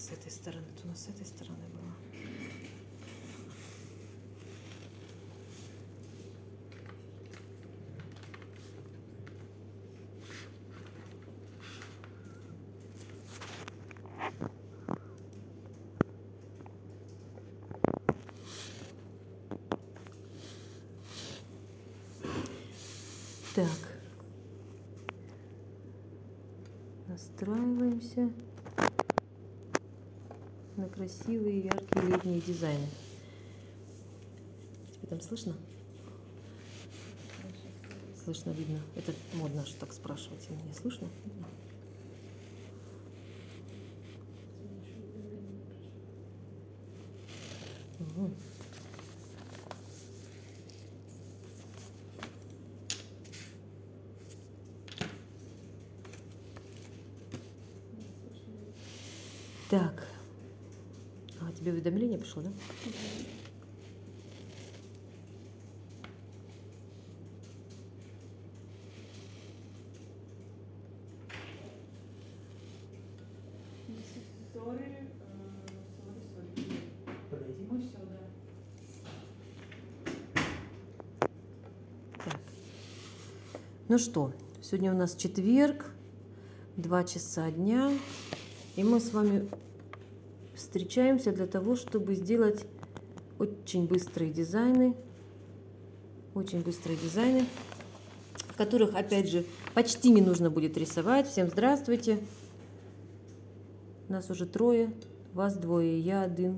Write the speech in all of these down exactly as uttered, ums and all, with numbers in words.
с этой стороны, то у нас с этой стороны было. Так, настраиваемся на красивые яркие летние дизайны. Тебе там слышно? Слышно, видно. Это модно, что так спрашивать. Мне слышно? Угу. Так, а тебе уведомление пришло, да? Так. Ну что, сегодня у нас четверг, два часа дня. И мы с вами встречаемся для того, чтобы сделать очень быстрые дизайны. Очень быстрые дизайны, в которых, опять же, почти не нужно будет рисовать. Всем здравствуйте. Нас уже трое, вас двое, я один.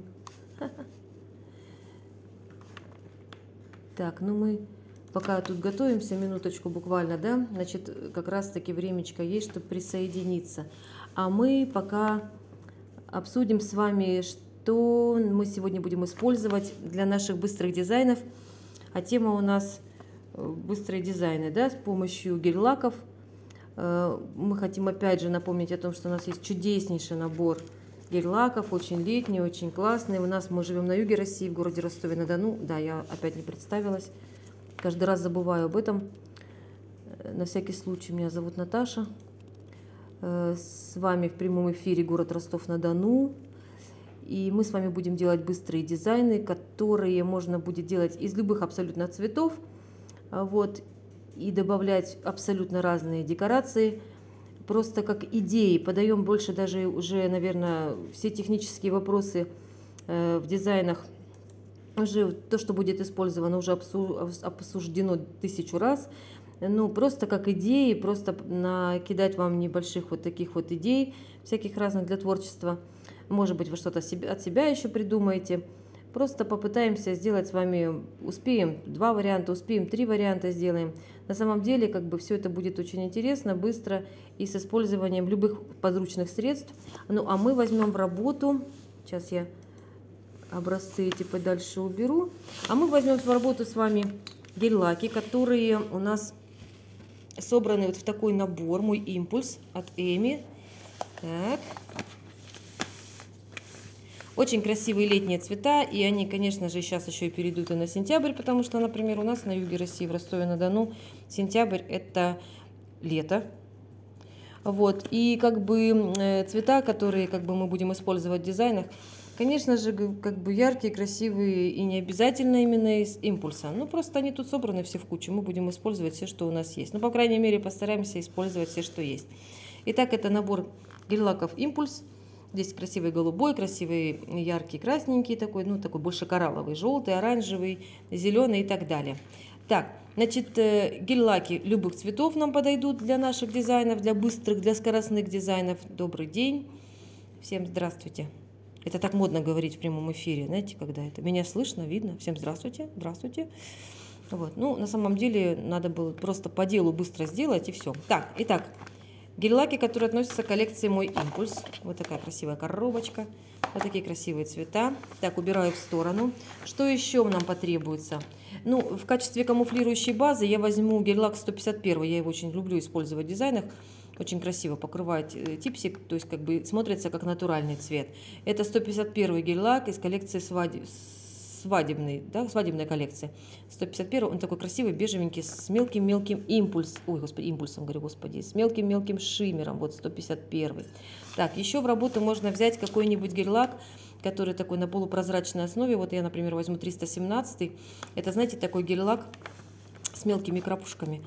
Так, ну мы пока тут готовимся, минуточку буквально, да, значит, как раз-таки времечко есть, чтобы присоединиться. А мы пока обсудим с вами, что мы сегодня будем использовать для наших быстрых дизайнов. А тема у нас быстрые дизайны, да, с помощью гель-лаков. Мы хотим опять же напомнить о том, что у нас есть чудеснейший набор гель-лаков, очень летний, очень классный. У нас мы живем на юге России, в городе Ростове-на-Дону. Да, я опять не представилась. Каждый раз забываю об этом. На всякий случай, меня зовут Наташа. С вами в прямом эфире город Ростов-на-Дону. И мы с вами будем делать быстрые дизайны, которые можно будет делать из любых абсолютно цветов. Вот, и добавлять абсолютно разные декорации. Просто как идеи. Подаем больше даже уже, наверное, все технические вопросы в дизайнах. Уже то, что будет использовано, уже обсуждено тысячу раз. Ну, просто как идеи, просто накидать вам небольших вот таких вот идей, всяких разных для творчества. Может быть, вы что-то от себя еще придумаете. Просто попытаемся сделать с вами, успеем два варианта, успеем три варианта сделаем. На самом деле, как бы все это будет очень интересно, быстро и с использованием любых подручных средств. Ну, а мы возьмем в работу, сейчас я образцы эти подальше уберу, а мы возьмем в работу с вами гель-лаки, которые у нас собраны вот в такой набор, мой импульс от Эми. Так. Очень красивые летние цвета, и они, конечно же, сейчас еще и перейдут и на сентябрь, потому что, например, у нас на юге России, в Ростове-на-Дону, сентябрь – это лето. Вот, и как бы цвета, которые как бы мы будем использовать в дизайнах, конечно же, как бы яркие, красивые и не обязательно именно из импульса. Ну, просто они тут собраны все в кучу. Мы будем использовать все, что у нас есть. Ну, по крайней мере, постараемся использовать все, что есть. Итак, это набор гель-лаков импульс. Здесь красивый голубой, красивый яркий красненький такой, ну, такой больше коралловый, желтый, оранжевый, зеленый и так далее. Так, значит, гель-лаки любых цветов нам подойдут для наших дизайнов, для быстрых, для скоростных дизайнов. Добрый день. Всем здравствуйте. Это так модно говорить в прямом эфире, знаете, когда это меня слышно, видно. Всем здравствуйте, здравствуйте. Вот. Ну, на самом деле, надо было просто по делу быстро сделать, и все. Так, итак, гель-лаки, которые относятся к коллекции «Мой импульс». Вот такая красивая коробочка, вот такие красивые цвета. Так, убираю в сторону. Что еще нам потребуется? Ну, в качестве камуфлирующей базы я возьму гель-лак сто пятьдесят один. Я его очень люблю использовать в дизайнах. Очень красиво покрывает типсик, то есть как бы смотрится как натуральный цвет. Это сто пятьдесят один гель-лак из коллекции свадебный, да, свадебная коллекция. сто пятьдесят первый, он такой красивый, бежевенький, с мелким-мелким импульс, ой, господи, импульсом, говорю, господи, с мелким-мелким шиммером, вот сто пятьдесят первый. Так, еще в работу можно взять какой-нибудь гель-лак, который такой на полупрозрачной основе. Вот я, например, возьму триста семнадцать. Это, знаете, такой гель-лак с мелкими крапушками.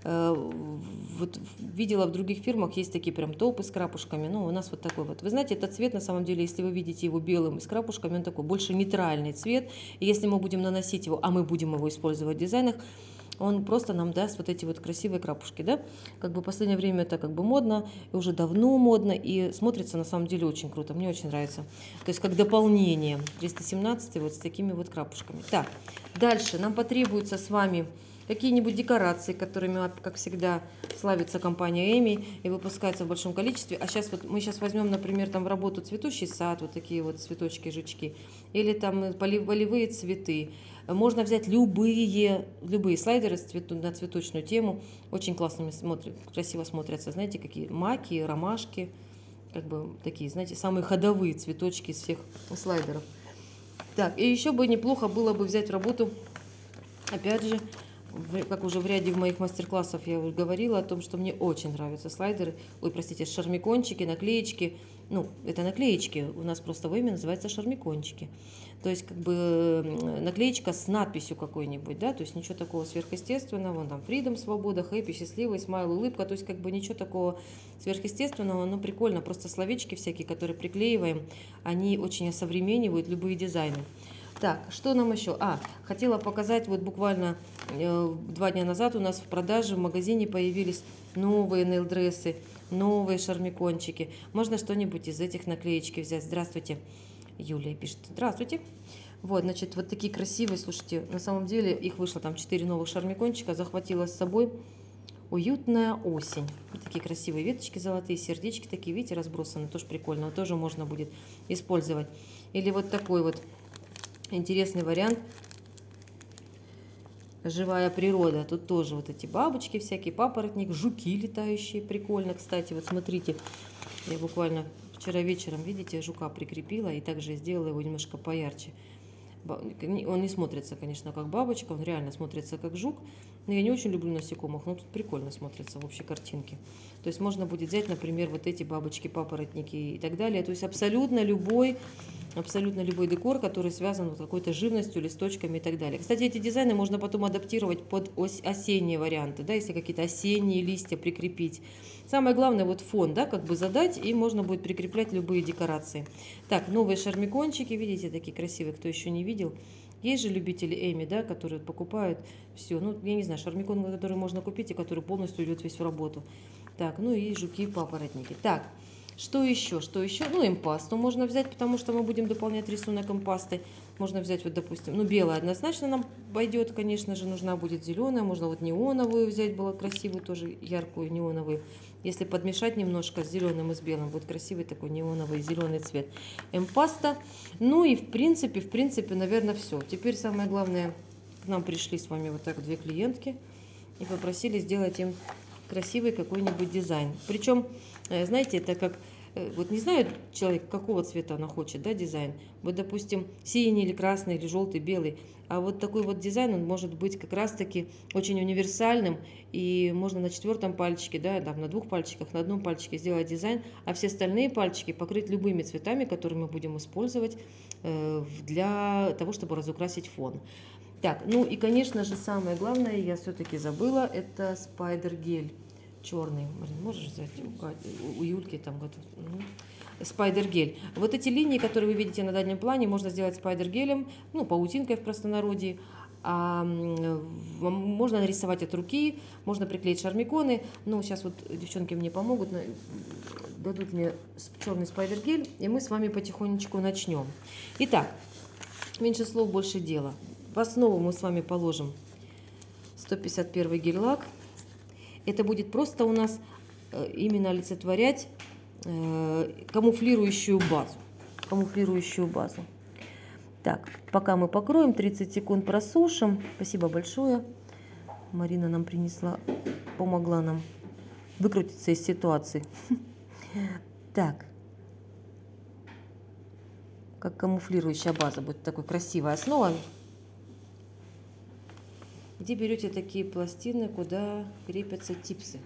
Вот видела в других фирмах, есть такие прям толпы с крапушками. Ну, у нас вот такой вот. Вы знаете, этот цвет, на самом деле, если вы видите его белым и с крапушками, он такой больше нейтральный цвет. И если мы будем наносить его, а мы будем его использовать в дизайнах, он просто нам даст вот эти вот красивые крапушки, да. Как бы в последнее время это как бы модно, и уже давно модно, и смотрится на самом деле очень круто. Мне очень нравится. То есть как дополнение. триста семнадцать вот с такими вот крапушками. Так, дальше нам потребуется с вами какие-нибудь декорации, которыми, как всегда, славится компания Эми и выпускается в большом количестве. А сейчас вот мы сейчас возьмем, например, там в работу цветущий сад, вот такие вот цветочки, жучки, или там полевые цветы. Можно взять любые, любые слайдеры на цветочную тему. Очень классно смотрят, красиво смотрятся. Знаете, какие маки, ромашки. Как бы такие, знаете, самые ходовые цветочки из всех слайдеров. Так, и еще бы неплохо было бы взять в работу, опять же, как уже в ряде моих мастер-классов я уже говорила о том, что мне очень нравятся слайдеры, ой, простите, шармикончики, наклеечки. Ну, это наклеечки, у нас просто в Эми называется шармикончики. То есть, как бы наклеечка с надписью какой-нибудь, да, то есть ничего такого сверхъестественного, вон там Freedom, свобода, Happy, счастливый, смайл, улыбка, то есть, как бы ничего такого сверхъестественного, но прикольно, просто словечки всякие, которые приклеиваем, они очень осовременивают любые дизайны. Так, что нам еще? А, хотела показать, вот буквально э, два дня назад у нас в продаже в магазине появились новые нейл-дрессы, новые шармикончики. Можно что-нибудь из этих наклеечки взять. Здравствуйте, Юлия пишет. Здравствуйте. Вот, значит, вот такие красивые, слушайте, на самом деле их вышло там четыре новых шармикончика, захватила с собой. Уютная осень. Вот такие красивые веточки золотые, сердечки такие, видите, разбросаны, тоже прикольно, тоже можно будет использовать. Или вот такой вот интересный вариант. Живая природа. Тут тоже вот эти бабочки всякие, папоротник, жуки летающие. Прикольно, кстати. Вот смотрите, я буквально вчера вечером, видите, жука прикрепила и также сделала его немножко поярче. Он не смотрится, конечно, как бабочка, он реально смотрится как жук. Но я не очень люблю насекомых, но тут прикольно смотрится в общей картинке. То есть можно будет взять, например, вот эти бабочки, папоротники и так далее. То есть абсолютно любой, абсолютно любой декор, который связан с какой-то живностью, листочками и так далее. Кстати, эти дизайны можно потом адаптировать под осенние варианты, да, если какие-то осенние листья прикрепить. Самое главное, вот фон, да, как бы задать, и можно будет прикреплять любые декорации. Так, новые шармикончики, видите, такие красивые, кто еще не видел. Есть же любители Эми, да, которые покупают все. Ну, я не знаю, шармикон, который можно купить и который полностью идет весь в работу. Так, ну и жуки, папоротники. Так, что еще? Что еще? Ну, эмпасту можно взять, потому что мы будем дополнять рисунок эмпастой. Можно взять, вот, допустим, ну, белая однозначно нам пойдет, конечно же, нужна будет зеленая. Можно вот неоновую взять, было красивую, тоже яркую неоновую. Если подмешать немножко с зеленым и с белым, будет красивый такой неоновый зеленый цвет. Эмпаста. Ну и в принципе, в принципе, наверное, все. Теперь самое главное, к нам пришли с вами вот так две клиентки и попросили сделать им красивый какой-нибудь дизайн. Причем, знаете, это как, вот не знает человек, какого цвета она хочет, да, дизайн. Вот, допустим, синий или красный, или желтый, белый. А вот такой вот дизайн, он может быть как раз-таки очень универсальным. И можно на четвертом пальчике, да, там, на двух пальчиках, на одном пальчике сделать дизайн, а все остальные пальчики покрыть любыми цветами, которые мы будем использовать для того, чтобы разукрасить фон. Так, ну и, конечно же, самое главное, я все-таки забыла, это спайдер-гель черный. Марин, можешь взять у, у Юльки там готов? Спайдер-гель. Вот эти линии, которые вы видите на дальнем плане, можно сделать спайдер-гелем, ну, паутинкой в простонародье. А, можно нарисовать от руки, можно приклеить шармиконы. Ну, сейчас вот девчонки мне помогут, дадут мне черный спайдер-гель, и мы с вами потихонечку начнем. Итак, меньше слов, больше дела. В основу мы с вами положим сто пятьдесят первый гель-лак. Это будет просто у нас именно олицетворять камуфлирующую базу. Камуфлирующую базу. Так, пока мы покроем, тридцать секунд просушим. Спасибо большое. Марина нам принесла, помогла нам выкрутиться из ситуации. Так. как камуфлирующая база. Будет такой красивая основа. Где берете такие пластины, куда крепятся типсы?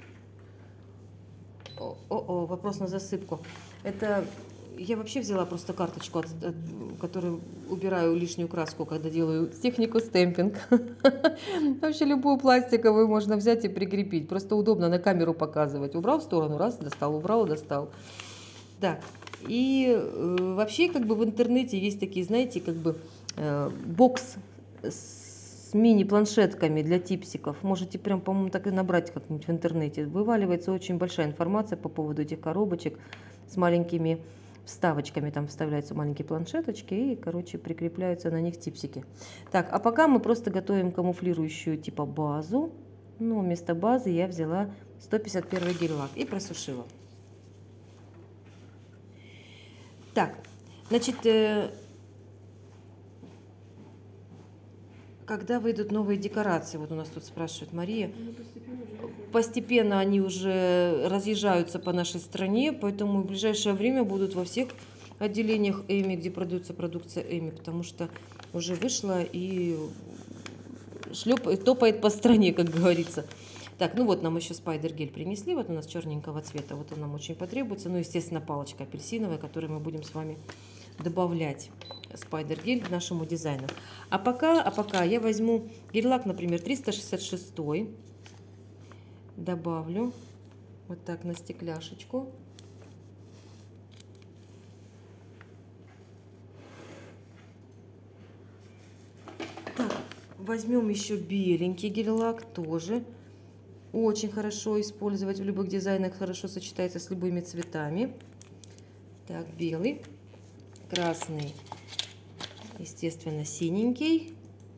О-о-о, вопрос на засыпку. Это я вообще взяла просто карточку, от, от, которую убираю лишнюю краску, когда делаю технику стемпинг. Вообще любую пластиковую можно взять и прикрепить. Просто удобно на камеру показывать. Убрал в сторону, раз, достал, убрал, достал. Да. И э, вообще как бы в интернете есть такие, знаете, как бы э, бокс с мини-планшетками для типсиков. Можете прям, по-моему, так и набрать как-нибудь в интернете. Вываливается очень большая информация по поводу этих коробочек с маленькими вставочками. Там вставляются маленькие планшеточки и, короче, прикрепляются на них типсики. Так, а пока мы просто готовим камуфлирующую типа базу. Ну, вместо базы я взяла сто пятьдесят первый гель-лак и просушила. Так, значит, э, когда выйдут новые декорации? Вот у нас тут спрашивает Мария. Постепенно они уже разъезжаются по нашей стране, поэтому в ближайшее время будут во всех отделениях Эми, где продается продукция Эми, потому что уже вышла и шлепает, топает по стране, как говорится. Так, ну вот нам еще спайдер-гель принесли, вот у нас черненького цвета, вот он нам очень потребуется. Ну, естественно, палочка апельсиновая, которую мы будем с вами добавлять спайдер-гель к нашему дизайну. А пока, а пока я возьму гель-лак, например, триста шестьдесят шесть, добавлю вот так на стекляшечку. Так, возьмем еще беленький гель-лак, тоже очень хорошо использовать в любых дизайнах, хорошо сочетается с любыми цветами. Так, белый, красный, естественно, синенький.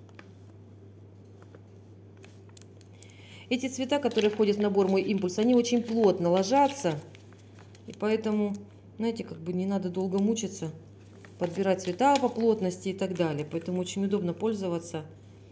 Эти цвета, которые входят в набор «Мой импульс», они очень плотно ложатся. И поэтому, знаете, как бы не надо долго мучиться, подбирать цвета по плотности и так далее. Поэтому очень удобно пользоваться.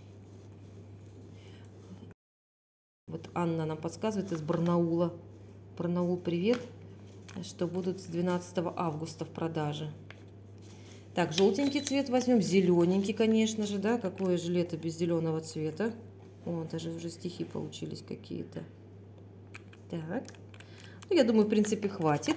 Вот Анна нам подсказывает из Барнаула. Барнаул, привет, что будут с двенадцатого августа в продаже. Так, желтенький цвет возьмем, зелененький, конечно же, да, какое же лето без зеленого цвета. О, даже уже стихи получились какие-то. Так, ну, я думаю, в принципе, хватит.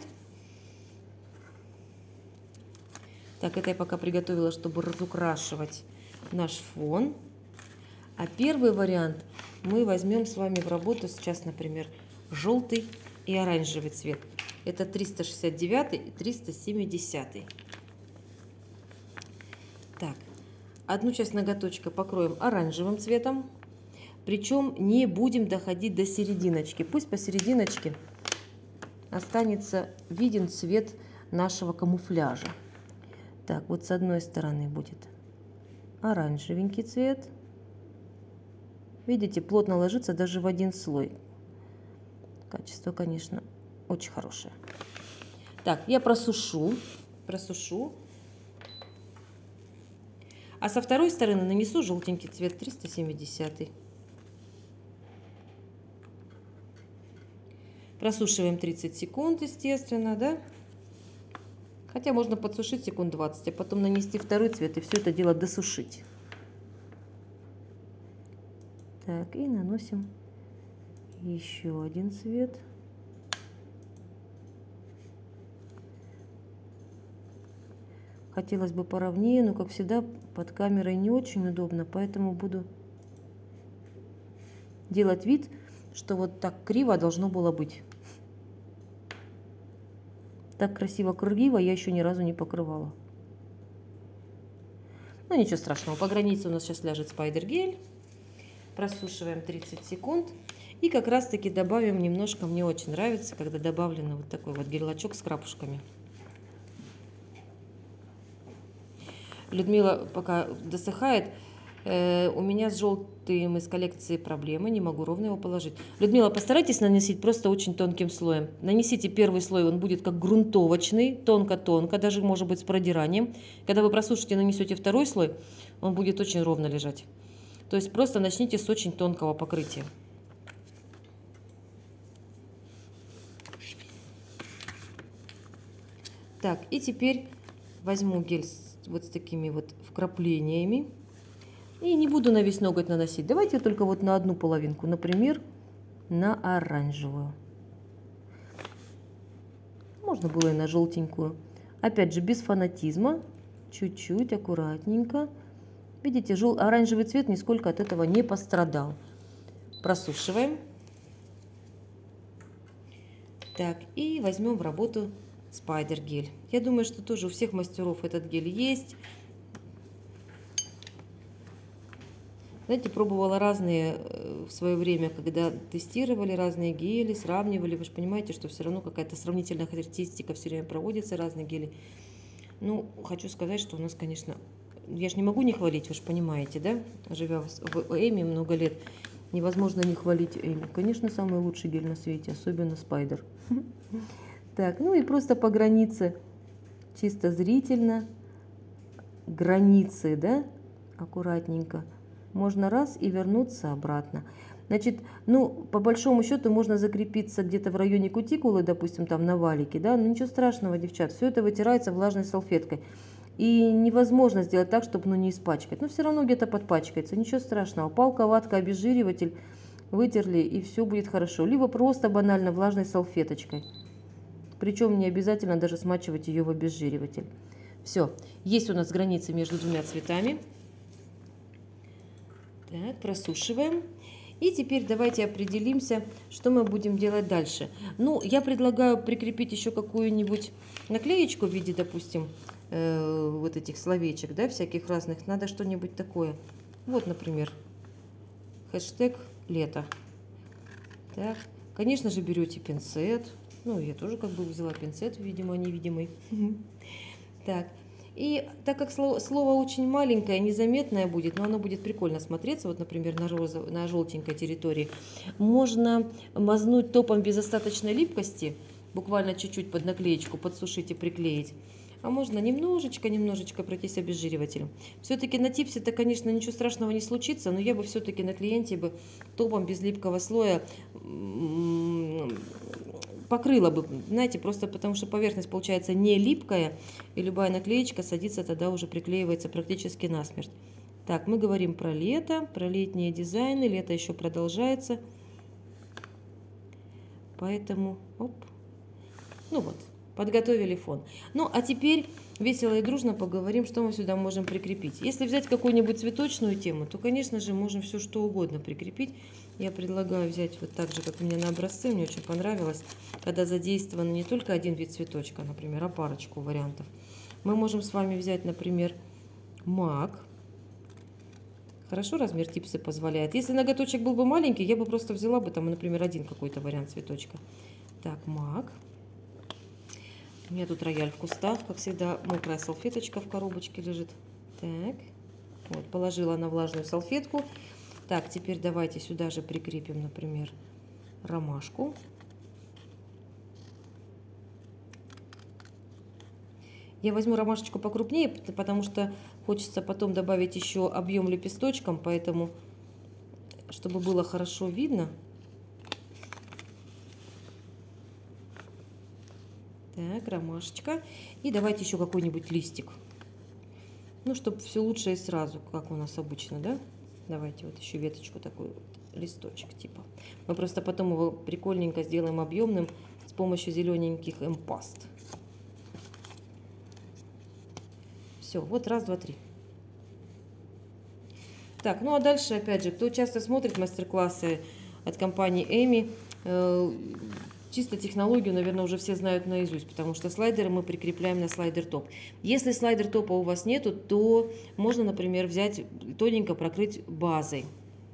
Так, это я пока приготовила, чтобы разукрашивать наш фон. А первый вариант мы возьмем с вами в работу сейчас, например, желтый и оранжевый цвет. Это триста шестьдесят девять и триста семьдесят. Так, одну часть ноготочка покроем оранжевым цветом. Причем не будем доходить до серединочки. Пусть посерединочке останется виден цвет нашего камуфляжа. Так, вот с одной стороны будет оранжевенький цвет. Видите, плотно ложится даже в один слой. Качество, конечно, очень хорошее. Так, я просушу, просушу. А со второй стороны нанесу желтенький цвет триста семьдесят. Просушиваем тридцать секунд, естественно, да? Хотя можно подсушить секунд двадцать, а потом нанести второй цвет и все это дело досушить. Так, и наносим еще один цвет. Хотелось бы поровнее, но, как всегда, под камерой не очень удобно, поэтому буду делать вид, что вот так криво должно было быть. Так красиво кругиво я еще ни разу не покрывала. Ну, ничего страшного. По границе у нас сейчас ляжет спайдер-гель. Просушиваем тридцать секунд. И как раз-таки добавим немножко, мне очень нравится, когда добавлено вот такой вот гель-лачок с крапушками. Людмила пока досыхает. Э, у меня с желтым из коллекции проблемы, не могу ровно его положить. Людмила, постарайтесь наносить просто очень тонким слоем. Нанесите первый слой, он будет как грунтовочный, тонко-тонко, даже может быть с продиранием. Когда вы просушите, нанесете второй слой, он будет очень ровно лежать. То есть просто начните с очень тонкого покрытия. Так, и теперь возьму гель вот с такими вот вкраплениями. И не буду на весь ноготь наносить. Давайте только вот на одну половинку, например, на оранжевую. Можно было и на желтенькую. Опять же, без фанатизма, чуть-чуть, аккуратненько. Видите, жел... оранжевый цвет нисколько от этого не пострадал. Просушиваем. Так, и возьмем в работу спайдер гель. Я думаю, что тоже у всех мастеров этот гель есть. Знаете, пробовала разные в свое время, когда тестировали разные гели, сравнивали. Вы же понимаете, что все равно какая-то сравнительная характеристика все время проводится, разные гели. Ну, хочу сказать, что у нас, конечно, я же не могу не хвалить, вы же понимаете, да? Живя в Эми много лет, невозможно не хвалить Эми. Конечно, самый лучший гель на свете, особенно спайдер. Так, ну и просто по границе, чисто зрительно, границы, да, аккуратненько. Можно раз и вернуться обратно. Значит, ну, по большому счету можно закрепиться где-то в районе кутикулы, допустим, там на валике, да, но ничего страшного, девчат, все это вытирается влажной салфеткой. И невозможно сделать так, чтобы, ну, не испачкать. Но все равно где-то подпачкается, ничего страшного. Палка, ватка, обезжириватель вытерли, и все будет хорошо. Либо просто банально влажной салфеточкой. Причем не обязательно даже смачивать ее в обезжириватель. Все, есть у нас границы между двумя цветами. Так, просушиваем. И теперь давайте определимся, что мы будем делать дальше. Ну, я предлагаю прикрепить еще какую-нибудь наклеечку в виде, допустим, э, вот этих словечек, да, всяких разных. Надо что-нибудь такое. Вот, например, хэштег лето. Так, конечно же, берете пинцет. Ну, я тоже как бы взяла пинцет, видимо, невидимый. Так. И так как слово, слово очень маленькое, незаметное будет, но оно будет прикольно смотреться, вот, например, на, розов, на желтенькой территории, можно мазнуть топом без остаточной липкости, буквально чуть-чуть под наклеечку подсушить и приклеить. А можно немножечко-немножечко пройтись обезжиривателем. Все-таки на типсе-то, конечно, ничего страшного не случится, но я бы все-таки на клиенте бы топом без липкого слоя покрыла бы, знаете, просто потому что поверхность получается не липкая, и любая наклеечка садится, тогда уже приклеивается практически насмерть. Так, мы говорим про лето, про летние дизайны, лето еще продолжается, поэтому, оп, ну вот, подготовили фон. Ну, а теперь весело и дружно поговорим, что мы сюда можем прикрепить. Если взять какую-нибудь цветочную тему, то, конечно же, можем все что угодно прикрепить. Я предлагаю взять вот так же, как у меня на образце, мне очень понравилось, когда задействован не только один вид цветочка, например, а парочку вариантов. Мы можем с вами взять, например, мак. Хорошо, размер типса позволяет. Если ноготочек был бы маленький, я бы просто взяла бы там, например, один какой-то вариант цветочка. Так, мак. У меня тут рояль в кустах, как всегда, мокрая салфеточка в коробочке лежит. Так, вот, положила на влажную салфетку. Так, теперь давайте сюда же прикрепим, например, ромашку. Я возьму ромашечку покрупнее, потому что хочется потом добавить еще объем лепесточкам, поэтому, чтобы было хорошо видно. Так, ромашечка. И давайте еще какой-нибудь листик. Ну, чтобы все лучше и сразу, как у нас обычно, да? Давайте вот еще веточку, такой вот листочек типа. Мы просто потом его прикольненько сделаем объемным с помощью зелененьких эмпаст. Все, вот раз, два, три. Так, ну а дальше, опять же, кто часто смотрит мастер-классы от компании Эми, э, чисто технологию, наверное, уже все знают наизусть, потому что слайдеры мы прикрепляем на слайдер-топ. Если слайдер-топа у вас нету, то можно, например, взять тоненько прокрыть базой.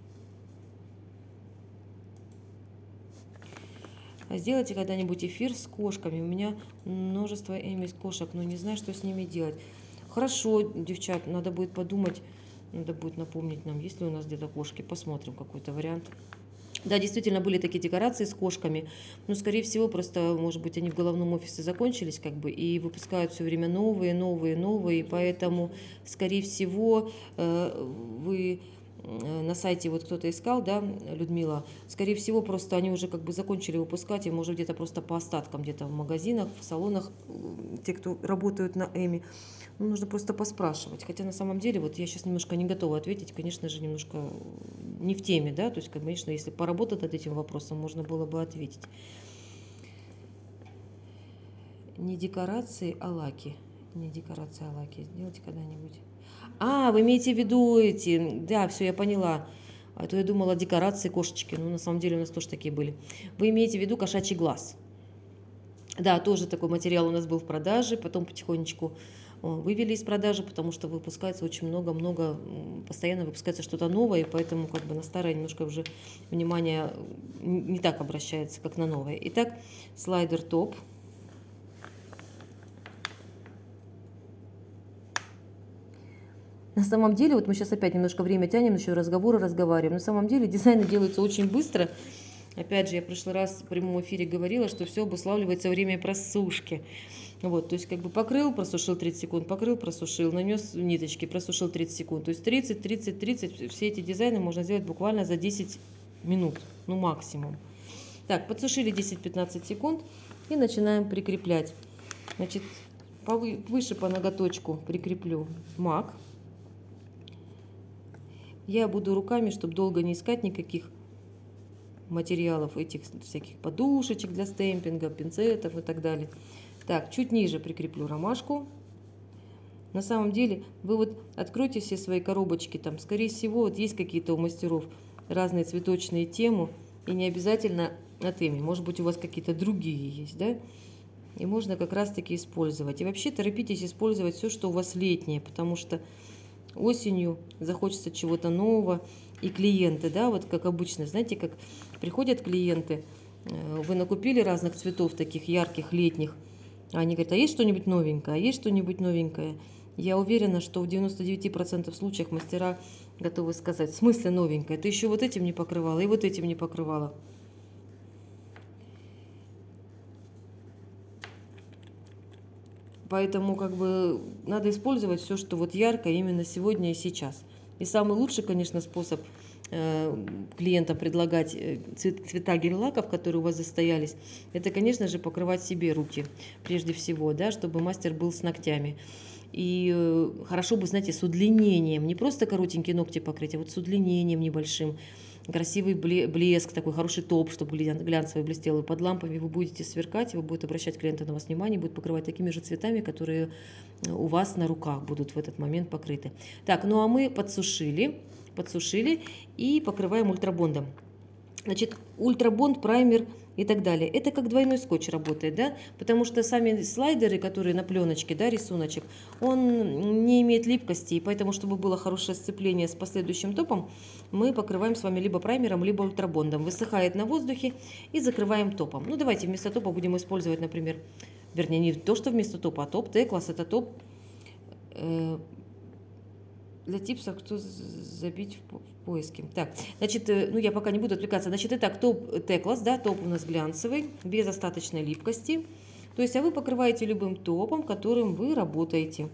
А сделайте когда-нибудь эфир с кошками. У меня множество Эми кошек, но не знаю, что с ними делать. Хорошо, девчат, надо будет подумать, надо будет напомнить нам, есть ли у нас где-то кошки. Посмотрим какой-то вариант. Да, действительно, были такие декорации с кошками, но, скорее всего, просто, может быть, они в головном офисе закончились, как бы, и выпускают все время новые, новые, новые, и поэтому, скорее всего, вы на сайте вот кто-то искал, да, Людмила, скорее всего, просто они уже как бы закончили выпускать, и может где-то просто по остаткам, где-то в магазинах, в салонах, те, кто работают на Эми. Ну, нужно просто поспрашивать. Хотя на самом деле, вот я сейчас немножко не готова ответить, конечно же, немножко не в теме, да, то есть, конечно, если поработать над этим вопросом, можно было бы ответить. Не декорации, а лаки. Не декорации, а лаки. Сделайте когда-нибудь. А, вы имеете в виду эти... Да, все, я поняла. А то я думала декорации кошечки. Ну, на самом деле у нас тоже такие были. Вы имеете в виду кошачий глаз. Да, тоже такой материал у нас был в продаже. Потом потихонечку вывели из продажи, потому что выпускается очень много-много, постоянно выпускается что-то новое, и поэтому как бы на старое немножко уже внимание не так обращается, как на новое. Итак, слайдер топ. На самом деле, вот мы сейчас опять немножко время тянем, еще разговоры разговариваем. На самом деле дизайны делаются очень быстро. Опять же, я в прошлый раз в прямом эфире говорила, что все обуславливается время просушки. Вот, то есть как бы покрыл, просушил тридцать секунд, покрыл, просушил, нанес ниточки, просушил тридцать секунд. То есть тридцать, тридцать, тридцать, все эти дизайны можно сделать буквально за десять минут, ну максимум. Так, подсушили десять-пятнадцать секунд и начинаем прикреплять. Значит, выше по ноготочку прикреплю мак. Я буду руками, чтобы долго не искать никаких материалов, этих всяких подушечек для стемпинга, пинцетов и так далее. Так, чуть ниже прикреплю ромашку. На самом деле, вы вот откройте все свои коробочки, там, скорее всего, вот есть какие-то у мастеров разные цветочные темы, и не обязательно на теме, может быть, у вас какие-то другие есть, да? И можно как раз-таки использовать. И вообще торопитесь использовать все, что у вас летнее, потому что осенью захочется чего-то нового. И клиенты, да, вот как обычно, знаете, как приходят клиенты, вы накупили разных цветов, таких ярких, летних, они говорят, а есть что-нибудь новенькое, а есть что-нибудь новенькое? Я уверена, что в девяноста девяти процентах случаев мастера готовы сказать, в смысле новенькое, ты еще вот этим не покрывала и вот этим не покрывала. Поэтому как бы надо использовать все, что вот ярко именно сегодня и сейчас. И самый лучший, конечно, способ э, клиентам предлагать цвет, цвета гель-лаков, которые у вас застоялись, это, конечно же, покрывать себе руки прежде всего, да, чтобы мастер был с ногтями. И э, хорошо бы, знаете, с удлинением, не просто коротенькие ногти покрыть, а вот с удлинением небольшим. Красивый блеск, такой хороший топ, чтобы глянцевый блестел. И под лампами вы будете сверкать, и вы будете обращать клиента на вас внимание, будет покрывать такими же цветами, которые у вас на руках будут в этот момент покрыты. Так, ну а мы подсушили, подсушили и покрываем ультрабондом. Значит, ультрабонд, праймер и так далее. Это как двойной скотч работает, да, потому что сами слайдеры, которые на пленочке, да, рисуночек, он не имеет липкости, и поэтому, чтобы было хорошее сцепление с последующим топом, мы покрываем с вами либо праймером, либо ультрабондом. Высыхает на воздухе и закрываем топом. Ну, давайте вместо топа будем использовать, например, вернее, не то, что вместо топа, а топ, Т-класс, это топ э, для типсов, кто забить в, в поиске. Так, значит, ну я пока не буду отвлекаться. Значит, итак, топ Т-класс, да, топ у нас глянцевый, без остаточной липкости. То есть, а вы покрываете любым топом, которым вы работаете.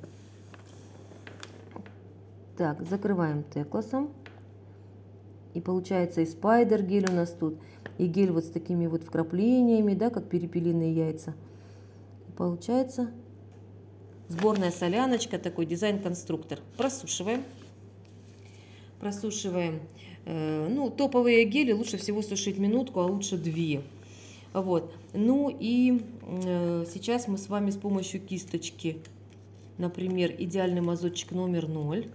Так, закрываем Т-классом. И получается и спайдер гель у нас тут, и гель вот с такими вот вкраплениями, да, как перепелиные яйца. И получается сборная соляночка, такой дизайн-конструктор. Просушиваем. Просушиваем. Э, ну, топовые гели лучше всего сушить минутку, а лучше две. Вот. Ну и э, сейчас мы с вами с помощью кисточки, например, идеальный мазочек номер ноль.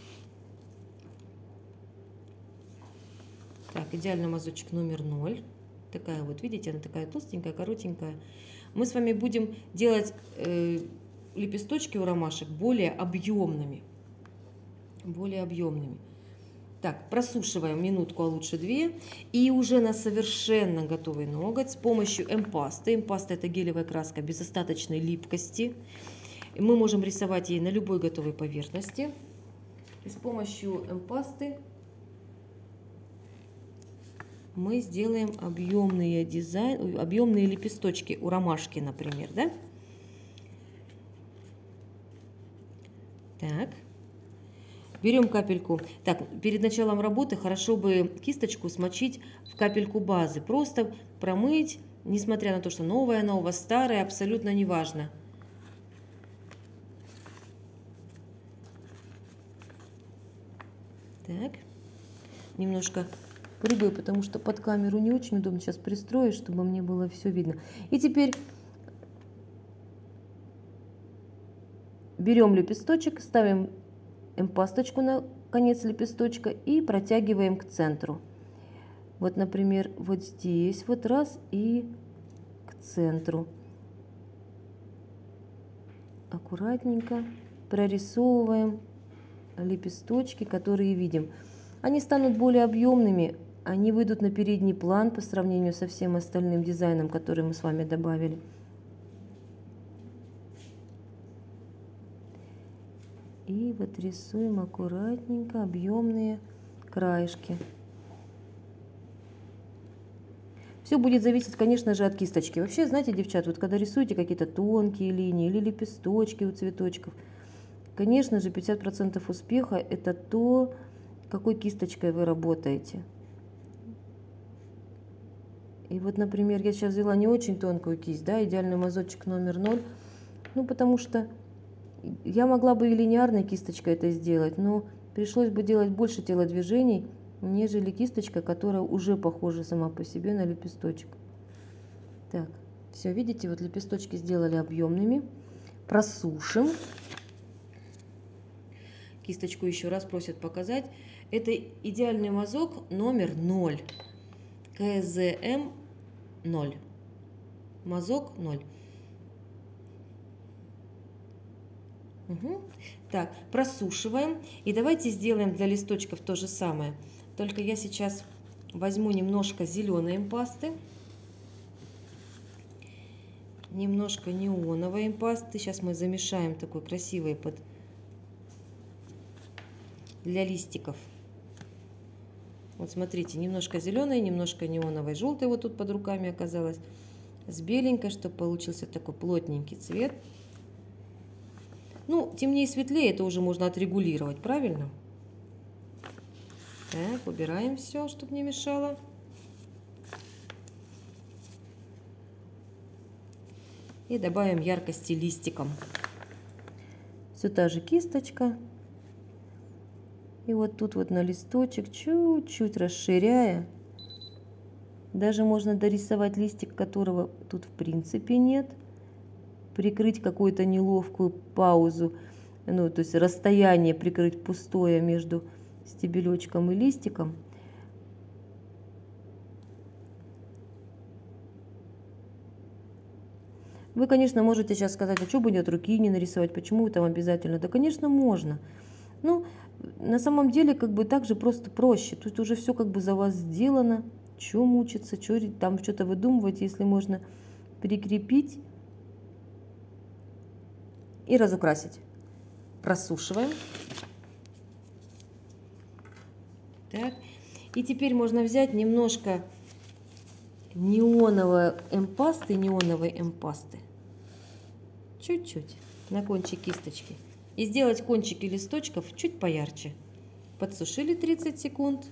Так, идеальный мазочек номер ноль. Такая вот, видите, она такая толстенькая, коротенькая. Мы с вами будем делать э, лепесточки у ромашек более объемными. Более объемными. Так, просушиваем минутку, а лучше две. И уже на совершенно готовый ноготь с помощью эмпасты. Эмпаста — это гелевая краска без остаточной липкости. Мы можем рисовать ей на любой готовой поверхности. И с помощью эмпасты мы сделаем объемные дизайн, объемные лепесточки у ромашки, например, да? Берем капельку. Так, перед началом работы хорошо бы кисточку смочить в капельку базы. Просто промыть, несмотря на то, что новая она у вас, старая, абсолютно не важно. Так, немножко прыгаю, потому что под камеру не очень удобно. Сейчас пристроюсь, чтобы мне было все видно. И теперь берем лепесточек, ставим эмпасточку на конец лепесточка и протягиваем к центру. Вот, например, вот здесь вот раз и к центру. Аккуратненько прорисовываем лепесточки, которые видим. Они станут более объемными, они выйдут на передний план по сравнению со всем остальным дизайном, который мы с вами добавили. И вот рисуем аккуратненько объемные краешки. Все будет зависеть, конечно же, от кисточки. Вообще, знаете, девчат, вот когда рисуете какие-то тонкие линии или лепесточки у цветочков, конечно же, пятьдесят процентов успеха – это то, какой кисточкой вы работаете. И вот, например, я сейчас взяла не очень тонкую кисть, да, идеальный мазочек номер ноль, ну, потому что я могла бы и линейной кисточкой это сделать, но пришлось бы делать больше телодвижений, нежели кисточка, которая уже похожа сама по себе на лепесточек. Так, все, видите, вот лепесточки сделали объемными. Просушим. Кисточку еще раз просят показать. Это идеальный мазок номер ноль. ка зэ эм ноль. Мазок ноль. Угу. Так, просушиваем. И давайте сделаем для листочков то же самое. Только я сейчас возьму немножко зеленой импасты, немножко неоновой импасты. Сейчас мы замешаем такой красивый под для листиков. Вот смотрите, немножко зеленой, немножко неоновой, желтой вот тут под руками оказалось, с беленькой, чтобы получился такой плотненький цвет. Ну, темнее и светлее это уже можно отрегулировать, правильно? Так, убираем все, чтобы не мешало. И добавим яркости листиком. Все та же кисточка. И вот тут вот на листочек, чуть-чуть расширяя. Даже можно дорисовать листик, которого тут в принципе нет. Прикрыть какую-то неловкую паузу, ну, то есть расстояние прикрыть пустое между стебелечком и листиком. Вы, конечно, можете сейчас сказать, а что бы от руки не нарисовать, почему там обязательно? Да, конечно, можно. Ну, на самом деле, как бы так же просто проще. Тут уже все как бы за вас сделано. Чего мучиться, что там что-то выдумывать, если можно прикрепить и разукрасить. Просушиваем. Так. И теперь можно взять немножко неоновой эмпасты, неоновой эмпасты. Чуть-чуть на кончик кисточки. И сделать кончики листочков чуть поярче. Подсушили тридцать секунд.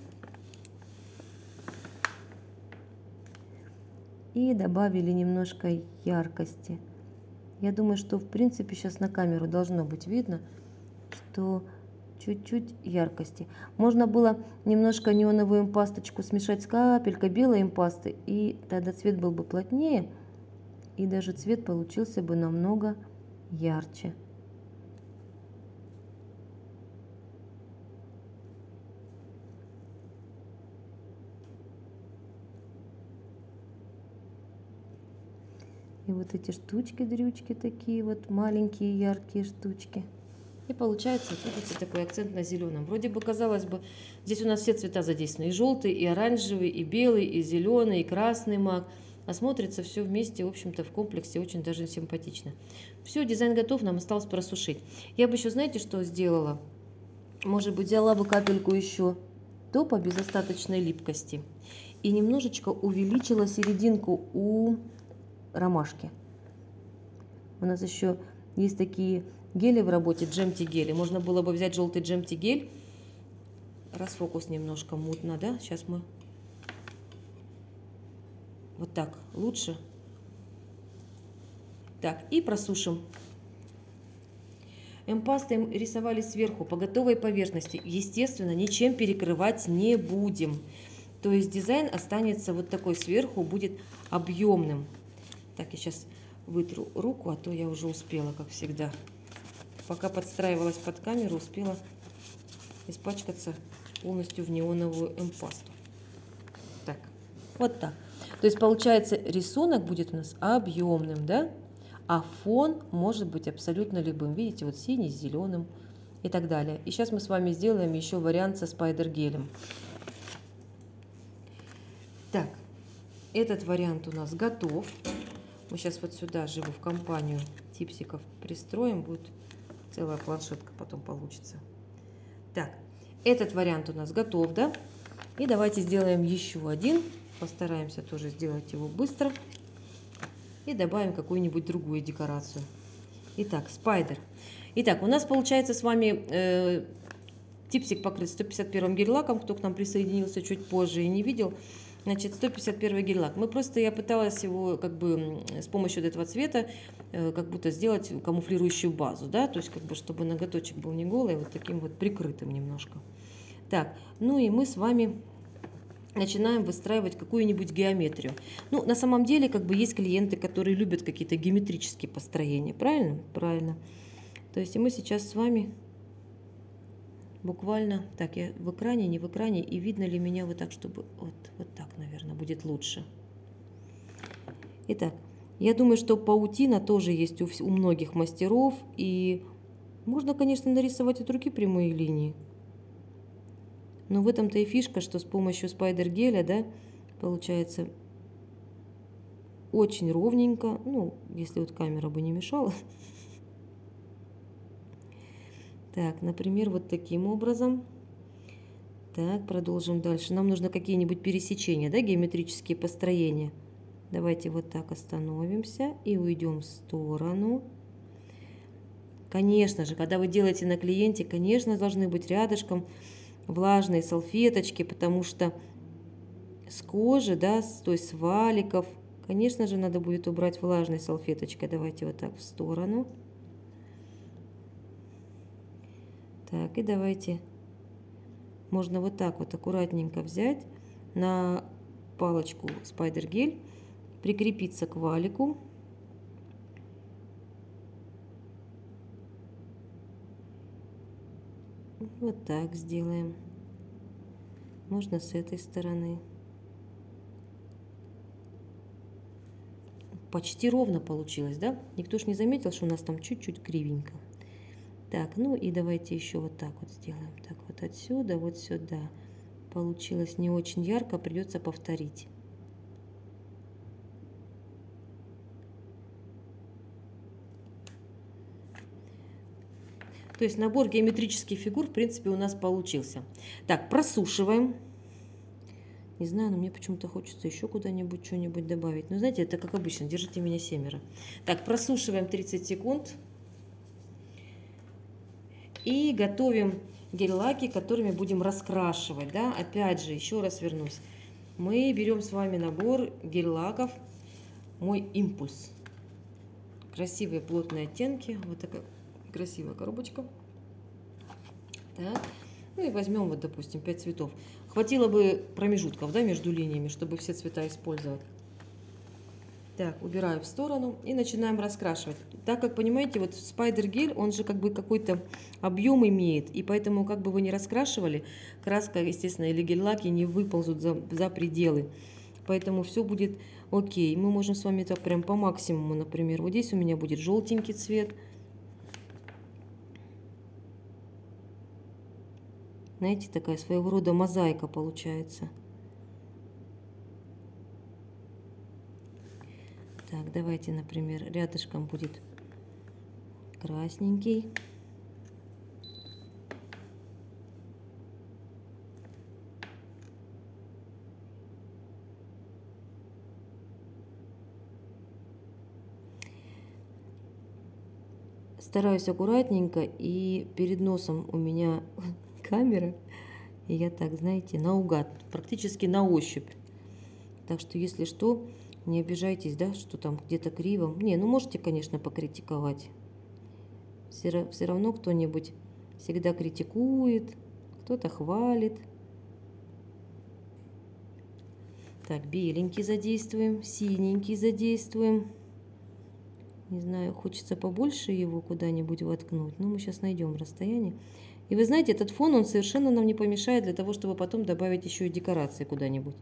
И добавили немножко яркости. Я думаю, что в принципе сейчас на камеру должно быть видно, что чуть-чуть яркости. Можно было немножко неоновую импасточку смешать с капелькой белой импасты, и тогда цвет был бы плотнее, и даже цвет получился бы намного ярче. И вот эти штучки-дрючки такие вот, маленькие яркие штучки. И получается, видите, такой акцент на зеленом. Вроде бы, казалось бы, здесь у нас все цвета задействованы. И желтый, и оранжевый, и белый, и зеленый, и красный мак. А смотрится все вместе, в общем-то, в комплексе очень даже симпатично. Все, дизайн готов, нам осталось просушить. Я бы еще, знаете, что сделала? Может быть, взяла бы капельку еще топа без остаточной липкости. И немножечко увеличила серединку у ромашки. У нас еще есть такие гели в работе, джемти гели. Можно было бы взять желтый джемти гель расфокус немножко мутно, да? Сейчас мы вот так лучше. Так, и просушим. Эмпастой рисовали сверху по готовой поверхности. Естественно, ничем перекрывать не будем. То есть дизайн останется вот такой сверху, будет объемным. Так, я сейчас вытру руку, а то я уже успела, как всегда. Пока подстраивалась под камеру, успела испачкаться полностью в неоновую эмпасту. Так, вот так. То есть получается, рисунок будет у нас объемным, да? А фон может быть абсолютно любым. Видите, вот синий с зеленым и так далее. И сейчас мы с вами сделаем еще вариант со спайдер-гелем. Так, этот вариант у нас готов. Мы сейчас вот сюда же его в компанию типсиков пристроим. Будет целая планшетка потом получится. Так, этот вариант у нас готов, да? И давайте сделаем еще один. Постараемся тоже сделать его быстро. И добавим какую-нибудь другую декорацию. Итак, спайдер. Итак, у нас получается с вами э, типсик покрыт сто пятьдесят первым гель-лаком. Кто к нам присоединился чуть позже и не видел. Значит, сто пятьдесят первый гель-лак. Мы просто, я пыталась его как бы с помощью этого цвета э, как будто сделать камуфлирующую базу, да, то есть как бы чтобы ноготочек был не голый, а вот таким вот прикрытым немножко. Так, ну и мы с вами начинаем выстраивать какую-нибудь геометрию. Ну, на самом деле, как бы есть клиенты, которые любят какие-то геометрические построения, правильно? Правильно. То есть и мы сейчас с вами буквально, так, я в экране, не в экране, и видно ли меня вот так, чтобы, вот, вот так, наверное, будет лучше. Итак, я думаю, что паутина тоже есть у, у многих мастеров, и можно, конечно, нарисовать от руки прямые линии. Но в этом-то и фишка, что с помощью спайдер-геля, да, получается очень ровненько. Ну, если вот камера бы не мешала. Так, например, вот таким образом. Так, продолжим дальше. Нам нужно какие-нибудь пересечения, да, геометрические построения. Давайте вот так остановимся и уйдем в сторону. Конечно же, когда вы делаете на клиенте, конечно, должны быть рядышком влажные салфеточки, потому что с кожи, да, то есть с валиков, конечно же, надо будет убрать влажной салфеточкой. Давайте вот так в сторону. Так, и давайте, можно вот так вот аккуратненько взять на палочку спайдер-гель, прикрепиться к валику. Вот так сделаем. Можно с этой стороны. Почти ровно получилось, да? Никто ж не заметил, что у нас там чуть-чуть кривенько. Так, ну и давайте еще вот так вот сделаем. Так, вот отсюда, вот сюда. Получилось не очень ярко, придется повторить. То есть набор геометрических фигур, в принципе, у нас получился. Так, просушиваем. Не знаю, но мне почему-то хочется еще куда-нибудь что-нибудь добавить. Но знаете, это как обычно, держите меня семеро. Так, просушиваем тридцать секунд. И готовим гель-лаки, которыми будем раскрашивать. Да? Опять же, еще раз вернусь. Мы берем с вами набор гель-лаков «Мой импульс». Красивые плотные оттенки. Вот такая красивая коробочка. Так. Ну и возьмем, вот, допустим, пять цветов. Хватило бы промежутков, да, между линиями, чтобы все цвета использовать. Так, убираю в сторону и начинаем раскрашивать. Так как, понимаете, вот спайдер-гель, он же как бы какой-то объем имеет, и поэтому, как бы вы ни раскрашивали, краска, естественно, или гель-лаки не выползут за, за пределы. Поэтому все будет окей. Мы можем с вами это прям по максимуму, например. Вот здесь у меня будет желтенький цвет. Знаете, такая своего рода мозаика получается. Так, давайте, например, рядышком будет красненький. Стараюсь аккуратненько, и перед носом у меня камера, И я так, знаете, наугад, практически на ощупь. Так что, если что, не обижайтесь, да, что там где-то криво. Не, ну можете, конечно, покритиковать. Все, все равно кто-нибудь всегда критикует, кто-то хвалит. Так, беленький задействуем, синенький задействуем. Не знаю, хочется побольше его куда-нибудь воткнуть, но мы сейчас найдем расстояние. И вы знаете, этот фон, он совершенно нам не помешает для того, чтобы потом добавить еще и декорации куда-нибудь.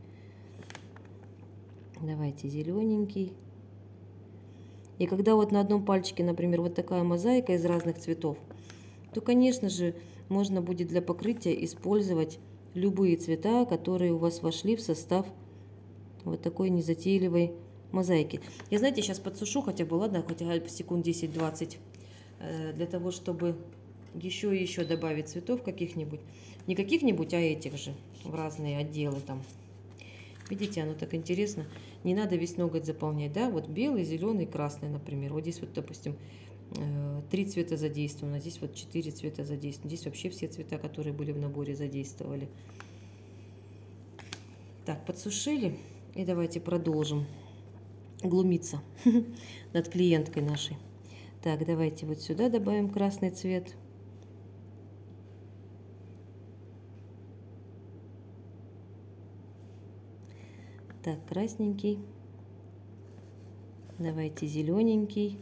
Давайте зелененький. И когда вот на одном пальчике, например, вот такая мозаика из разных цветов, то, конечно же, можно будет для покрытия использовать любые цвета, которые у вас вошли в состав вот такой незатейливой мозаики. Я, знаете, сейчас подсушу хотя бы, ладно, хотя бы секунд десять-двадцать, для того, чтобы еще и еще добавить цветов каких-нибудь. Не каких-нибудь, а этих же, в разные отделы там. Видите, оно так интересно. Не надо весь ноготь заполнять, да? Вот белый, зеленый, красный, например. Вот здесь вот, допустим, три цвета задействовано, здесь вот четыре цвета задействовано. Здесь вообще все цвета, которые были в наборе, задействовали. Так, подсушили. И давайте продолжим глумиться над клиенткой нашей. Так, давайте вот сюда добавим красный цвет. Так, красненький. Давайте зелененький.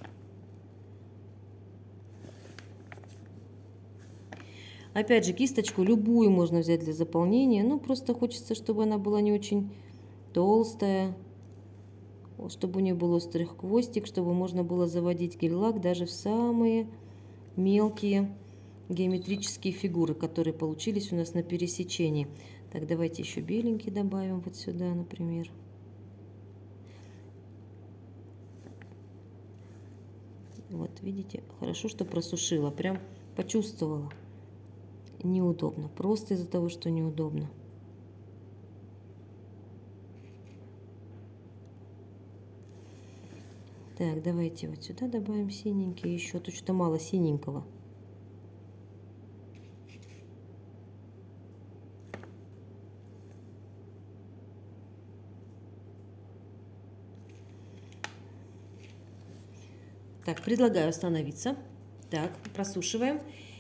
Опять же, кисточку любую можно взять для заполнения. Ну, просто хочется, чтобы она была не очень толстая, чтобы у нее был острый хвостик, чтобы можно было заводить гель-лак даже в самые мелкие геометрические фигуры, которые получились у нас на пересечении. Так, давайте еще беленький добавим вот сюда, например. Вот, видите, хорошо, что просушила, прям почувствовала. Неудобно, просто из-за того, что неудобно. Так, давайте вот сюда добавим синенький еще. Тут что-то мало синенького. Так, предлагаю остановиться. Так, просушиваем.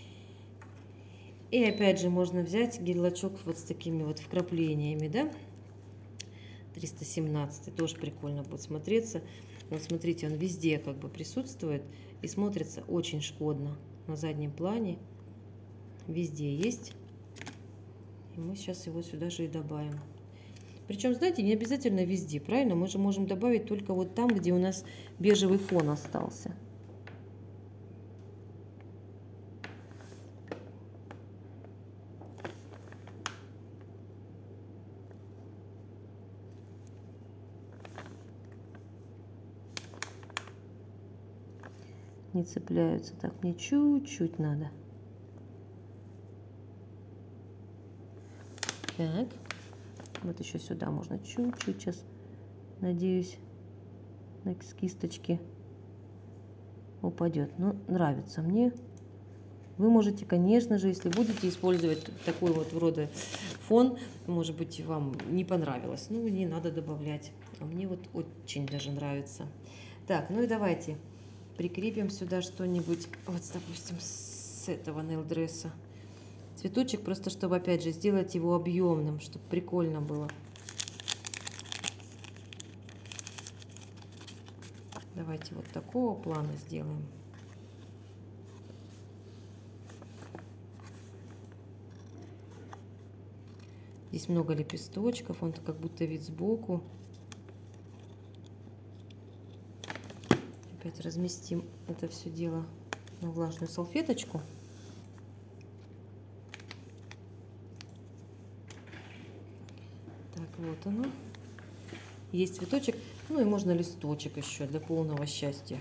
И опять же можно взять гель-лачок вот с такими вот вкраплениями, да? триста семнадцать, тоже прикольно будет смотреться. Вот смотрите, он везде как бы присутствует и смотрится очень шкодно. На заднем плане везде есть. И мы сейчас его сюда же и добавим. Причем, знаете, не обязательно везде, правильно? Мы же можем добавить только вот там, где у нас бежевый фон остался. Не цепляются. Так, мне чуть-чуть надо. Так. Вот еще сюда можно чуть-чуть сейчас, надеюсь, с кисточки упадет. Ну, нравится мне. Вы можете, конечно же, если будете использовать такой вот рода фон, может быть, вам не понравилось. Ну, не надо добавлять. А мне вот очень даже нравится. Так, ну и давайте прикрепим сюда что-нибудь, вот, допустим, с этого нейл-дресса. Цветочек, просто чтобы, опять же, сделать его объемным, чтобы прикольно было. Давайте вот такого плана сделаем. Здесь много лепесточков, он как будто вид сбоку. Опять разместим это все дело на влажную салфеточку. Так, вот оно. Есть цветочек, ну и можно листочек еще для полного счастья.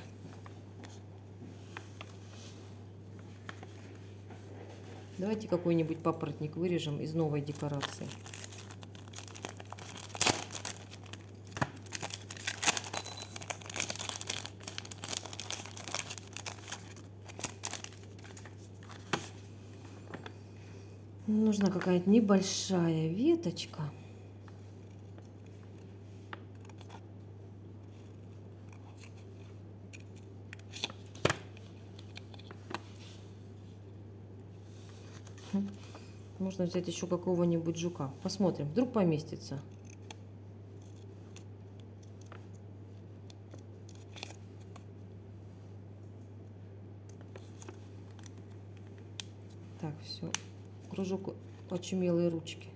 Давайте какой-нибудь папоротник вырежем из новой декорации. Нужна какая-то небольшая веточка. Можно взять еще какого-нибудь жука. Посмотрим, вдруг поместится. Так, все. Кружок очумелые ручки.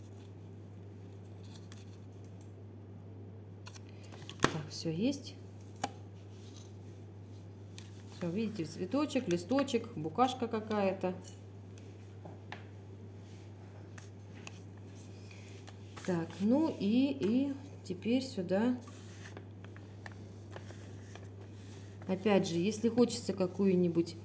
Так, все есть. Все, видите, цветочек, листочек, букашка какая-то. Так, ну и, и теперь сюда. Опять же, если хочется какую-нибудь...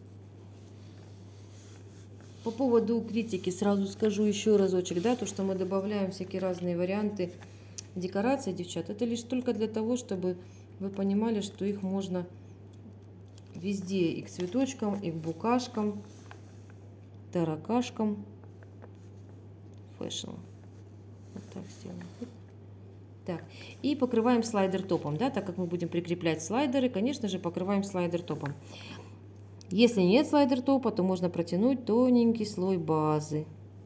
По поводу критики сразу скажу еще разочек, да, то, что мы добавляем всякие разные варианты декораций, девчат, это лишь только для того, чтобы вы понимали, что их можно везде, и к цветочкам, и к букашкам, таракашкам, фэшн. Вот так сделаем. Так, и покрываем слайдер топом, да, так как мы будем прикреплять слайдеры, конечно же, покрываем слайдер топом. Если нет слайдер топа, то можно протянуть тоненький слой базы.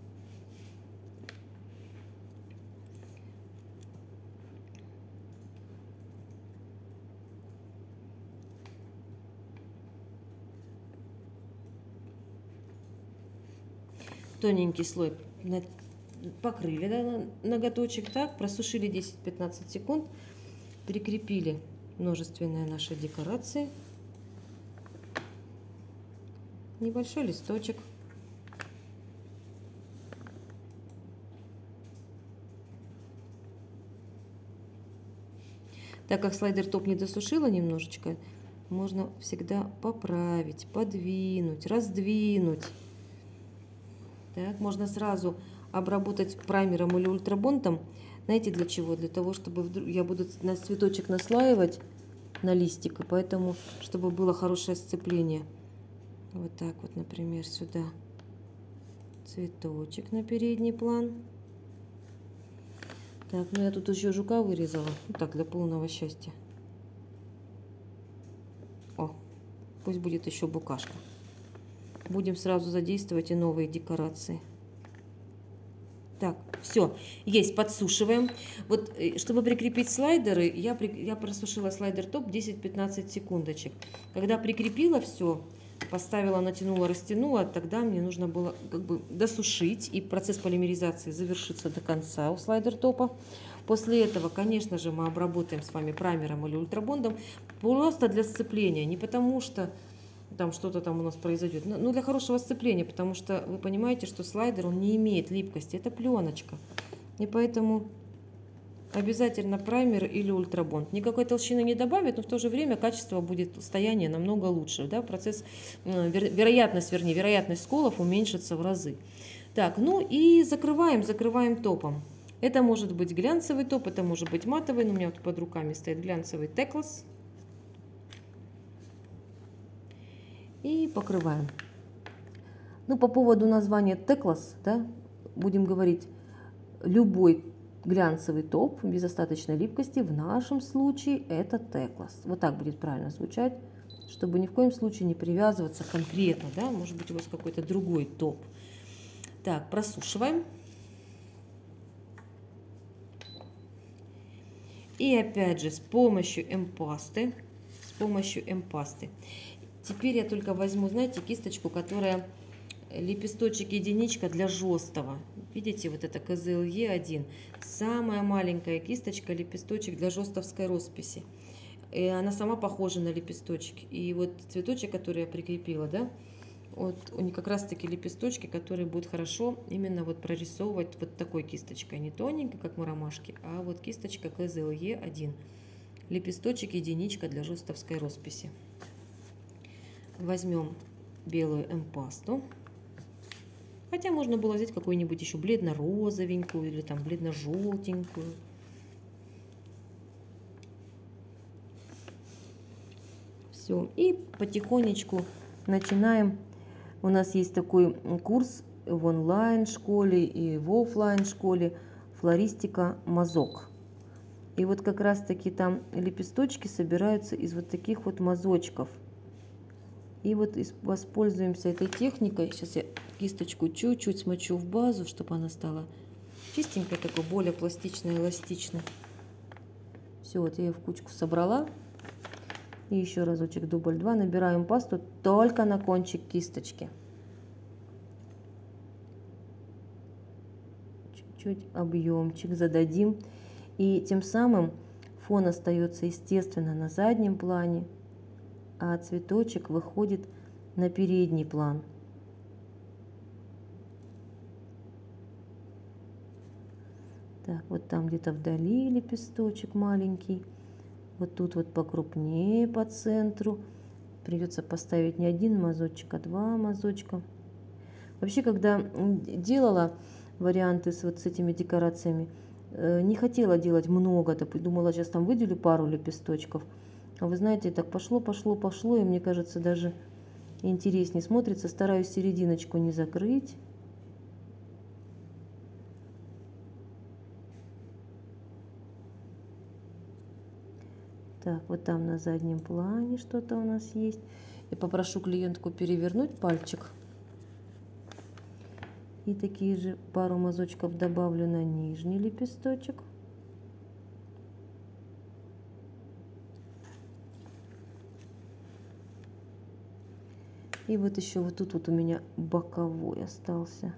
Тоненький слой покрыли, да, ноготочек, так, просушили десять-пятнадцать секунд, прикрепили множественные наши декорации. Небольшой листочек. Так как слайдер топ не досушила немножечко, можно всегда поправить, подвинуть, раздвинуть. Так, можно сразу обработать праймером или ультрабондом. Знаете, для чего? Для того, чтобы вдруг я буду на цветочек наслаивать на листик, и поэтому, чтобы было хорошее сцепление. Вот так вот, например, сюда цветочек на передний план. Так, ну я тут еще жука вырезала. Вот так, для полного счастья. О, пусть будет еще букашка. Будем сразу задействовать и новые декорации. Так, все, есть, подсушиваем. Вот, чтобы прикрепить слайдеры, я, я просушила слайдер топ десять-пятнадцать секундочек. Когда прикрепила все, поставила, натянула, растянула, тогда мне нужно было как бы досушить, и процесс полимеризации завершится до конца у слайдер топа. После этого, конечно же, мы обработаем с вами праймером или ультрабондом, просто для сцепления, не потому что там что-то там у нас произойдет, но для хорошего сцепления, потому что вы понимаете, что слайдер, он не имеет липкости, это пленочка, и поэтому обязательно праймер или ультрабонд. Никакой толщины не добавит, но в то же время качество будет, состояние намного лучше, да, процесс, вероятность, вернее, вероятность сколов уменьшится в разы. Так, ну и закрываем, закрываем топом. Это может быть глянцевый топ, это может быть матовый, но у меня вот под руками стоит глянцевый Teclas. И покрываем. Ну, по поводу названия Teclas, да, будем говорить любой глянцевый топ без остаточной липкости. В нашем случае это Teclas. Вот так будет правильно звучать, чтобы ни в коем случае не привязываться конкретно, да, может быть у вас какой-то другой топ. Так, просушиваем. И опять же с помощью эмпасты, с помощью эмпасты. Теперь я только возьму, знаете, кисточку, которая лепесточек единичка для жестого. Видите, вот это ка зэ эл е один. Самая маленькая кисточка, лепесточек для жестовской росписи. И она сама похожа на лепесточек. И вот цветочек, который я прикрепила, да, вот у них как раз таки лепесточки, которые будут хорошо именно вот прорисовывать вот такой кисточкой. Не тоненькой, как мы ромашки, а вот кисточка ка зэ эл е один. Лепесточек единичка для жестовской росписи. Возьмем белую эмпасту. Хотя можно было взять какую-нибудь еще бледно-розовенькую или там бледно-желтенькую. Все. И потихонечку начинаем. У нас есть такой курс в онлайн-школе, и в офлайн-школе флористика мазок. И вот как раз-таки там лепесточки собираются из вот таких вот мазочков. И вот воспользуемся этой техникой. Сейчас я кисточку чуть-чуть смочу в базу, чтобы она стала чистенькая, такой более пластичная, эластичная. Все, вот я ее в кучку собрала. И еще разочек, дубль два. Набираем пасту только на кончик кисточки. Чуть-чуть объемчик зададим. И тем самым фон остается, естественно, на заднем плане, а цветочек выходит на передний план. Так, вот там где-то вдали лепесточек маленький. Вот тут вот покрупнее по центру. Придется поставить не один мазочек, а два мазочка. Вообще, когда делала варианты с вот с этими декорациями, не хотела делать много, так думала, сейчас там выделю пару лепесточков. А вы знаете, так пошло, пошло, пошло, и мне кажется, даже интереснее смотрится. Стараюсь серединочку не закрыть. Так, вот там на заднем плане что-то у нас есть. Я попрошу клиентку перевернуть пальчик. И такие же пару мазочков добавлю на нижний лепесточек. И вот еще вот тут вот у меня боковой остался.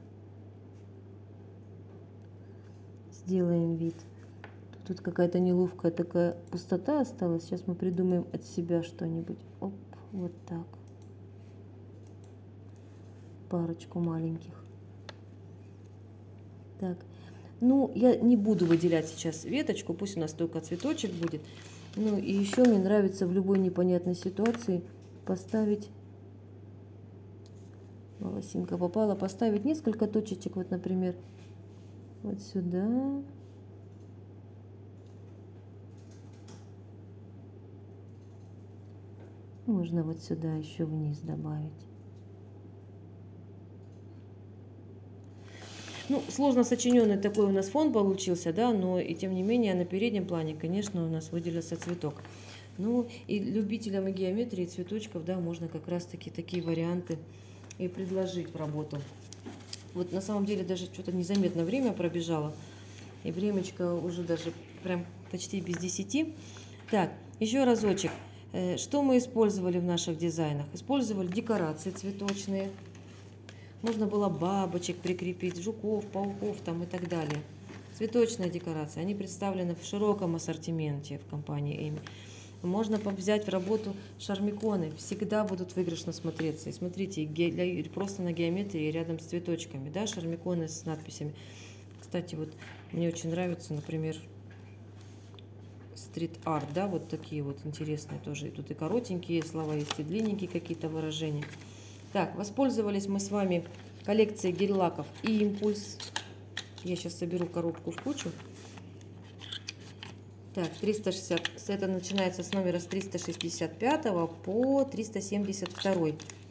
Сделаем вид. Тут какая-то неловкая такая пустота осталась. Сейчас мы придумаем от себя что-нибудь. Оп, вот так. Парочку маленьких. Так, ну, я не буду выделять сейчас веточку, пусть у нас только цветочек будет. Ну, и еще мне нравится в любой непонятной ситуации поставить, волосинка попала, поставить несколько точечек, вот, например, вот сюда. Можно вот сюда еще вниз добавить. Ну, сложно сочиненный такой у нас фон получился, да, но и тем не менее на переднем плане, конечно, у нас выделился цветок. Ну, и любителям и геометрии цветочков, да, можно как раз-таки такие варианты и предложить в работу. Вот на самом деле даже что-то незаметно время пробежало, и времечко уже даже прям почти без десяти. Так, еще разочек. Что мы использовали в наших дизайнах? Использовали декорации цветочные. Можно было бабочек прикрепить, жуков, пауков там и так далее. Цветочная декорация. Они представлены в широком ассортименте в компании Эми. Можно взять в работу шармиконы. Всегда будут выигрышно смотреться. И смотрите, просто на геометрии рядом с цветочками. Да, шармиконы с надписями. Кстати, вот мне очень нравится, например, стрит-арт. Да, вот такие вот интересные тоже. И тут и коротенькие слова, есть и длинненькие какие-то выражения. Так, воспользовались мы с вами коллекцией гель-лаков и импульс. Я сейчас соберу коробку в кучу. Так, триста шестьдесят, это начинается с номера с триста шестьдесят пятого по триста семьдесят второй.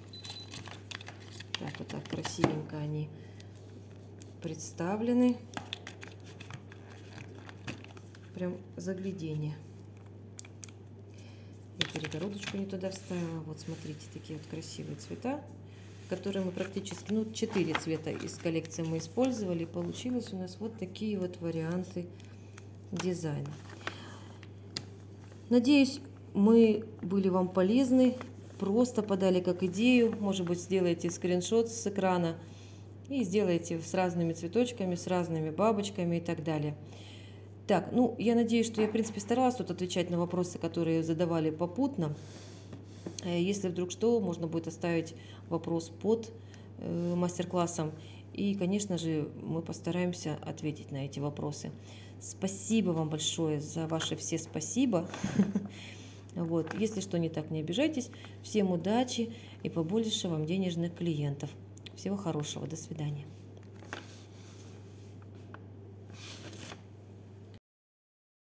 Так, вот так красивенько они представлены. Прям заглядение. Я перегородочку не туда вставила. Вот смотрите, такие вот красивые цвета, которые мы практически, ну, четыре цвета из коллекции мы использовали. Получилось у нас вот такие вот варианты дизайна. Надеюсь, мы были вам полезны, просто подали как идею. Может быть, сделаете скриншот с экрана и сделаете с разными цветочками, с разными бабочками и так далее. Так, ну, я надеюсь, что я, в принципе, старалась тут отвечать на вопросы, которые задавали попутно. Если вдруг что, можно будет оставить вопрос под э, мастер-классом. И, конечно же, мы постараемся ответить на эти вопросы. Спасибо вам большое за ваши все спасибо. Вот. Если что не так, не обижайтесь. Всем удачи и побольше вам денежных клиентов. Всего хорошего. До свидания.